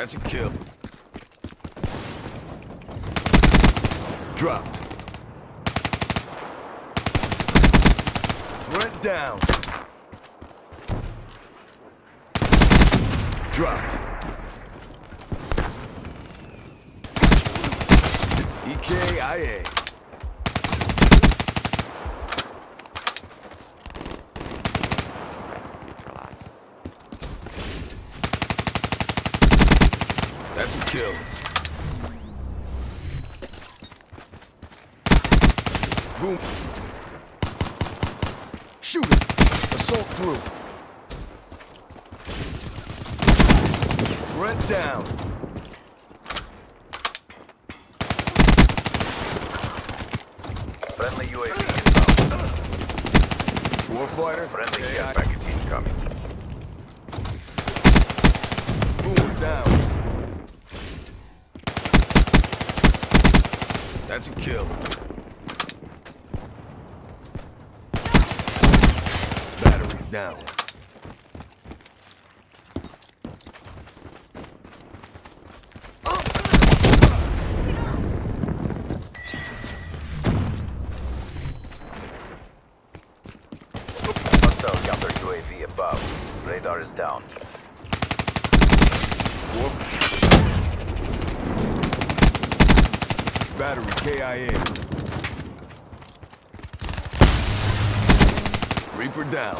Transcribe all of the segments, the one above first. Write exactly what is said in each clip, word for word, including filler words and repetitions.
That's a kill. Dropped. Threat down. Dropped. E K I A. That's a kill. Boom. Shoot him. Assault through. Threat down. Friendly U A V inbound. Warfighter. Friendly K I A. care package incoming. Boom, down. That's a kill. Battery down. Hostile counter U A V above. Radar is down. Warp. Battery K I A. Reaper down.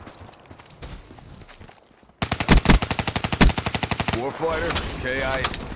Warfighter K I A.